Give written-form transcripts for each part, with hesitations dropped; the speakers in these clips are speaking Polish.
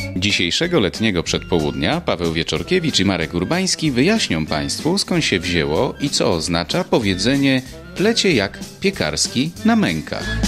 Dzisiejszego letniego przedpołudnia Paweł Wieczorkiewicz i Marek Urbański wyjaśnią Państwu, skąd się wzięło i co oznacza powiedzenie plecie jak piekarski na mękach.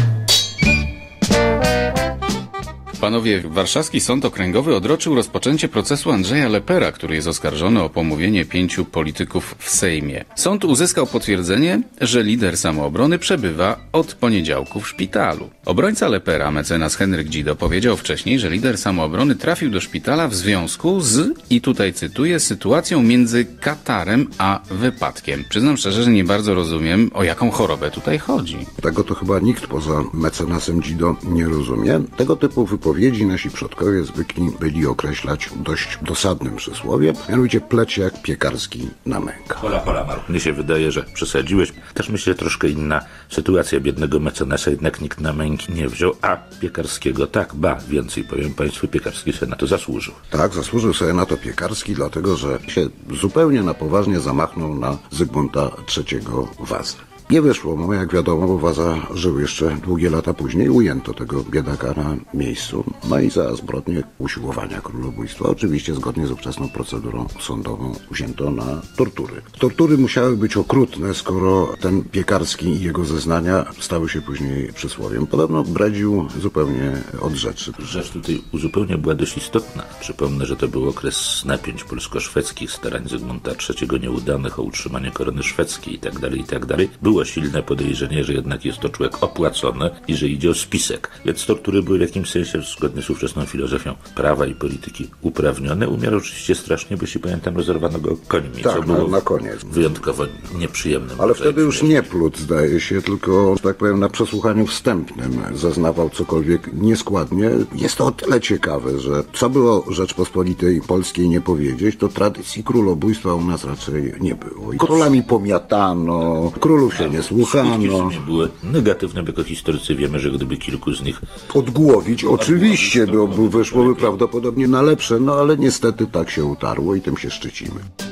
Panowie, warszawski Sąd Okręgowy odroczył rozpoczęcie procesu Andrzeja Lepera, który jest oskarżony o pomówienie 5 polityków w Sejmie. Sąd uzyskał potwierdzenie, że lider Samoobrony przebywa od poniedziałku w szpitalu. Obrońca Lepera, mecenas Henryk Dzido, powiedział wcześniej, że lider Samoobrony trafił do szpitala w związku z, i tutaj cytuję, sytuacją między katarem a wypadkiem. Przyznam szczerze, że nie bardzo rozumiem, o jaką chorobę tutaj chodzi. Tego to chyba nikt poza mecenasem Dzido nie rozumie. Tego typu wypowiedzi nasi przodkowie zwykli byli określać dość dosadnym przysłowiem, mianowicie plecie jak piekarski na mękach. Hola, Marku. Mnie się wydaje, że przesadziłeś. Też myślę, troszkę inna sytuacja biednego mecenasa, jednak nikt na męki nie wziął, a piekarskiego tak, więcej powiem Państwu, piekarski sobie na to zasłużył. Tak, zasłużył sobie na to piekarski, dlatego że się zupełnie na poważnie zamachnął na Zygmunta III Wazę. Nie wyszło mu, jak wiadomo, bo Waza żył jeszcze długie lata później. Ujęto tego biedaka na miejscu. No i za zbrodnię usiłowania królobójstwa, oczywiście zgodnie z ówczesną procedurą sądową, uzięto na tortury. Tortury musiały być okrutne, skoro ten piekarski i jego zeznania stały się później przysłowiem. Podobno bredził zupełnie od rzeczy. Rzecz tutaj zupełnie była dość istotna. Przypomnę, że to był okres napięć polsko-szwedzkich, starań Zygmunta III nieudanych o utrzymanie korony szwedzkiej itd. Było silne podejrzenie, że jednak jest to człowiek opłacony i że idzie o spisek. Więc tortury były w jakimś sensie, zgodnie z ówczesną filozofią prawa i polityki, uprawnione. Umiar oczywiście strasznie, bo jeśli pamiętam, rozerwano go końmi. Tak, co było na koniec. Wyjątkowo nieprzyjemnym. Ale wtedy już nie plód, zdaje się, tylko, że tak powiem, na przesłuchaniu wstępnym zeznawał cokolwiek nieskładnie. Jest to o tyle ciekawe, że co było Rzeczpospolitej Polskiej nie powiedzieć, to tradycji królobójstwa u nas raczej nie było. I królami pomiatano, królów się nie słuchano. Były negatywne, jako historycy wiemy, że gdyby kilku z nich odgłowić, oczywiście, bo wyszłoby prawdopodobnie na lepsze, no ale niestety tak się utarło i tym się szczycimy.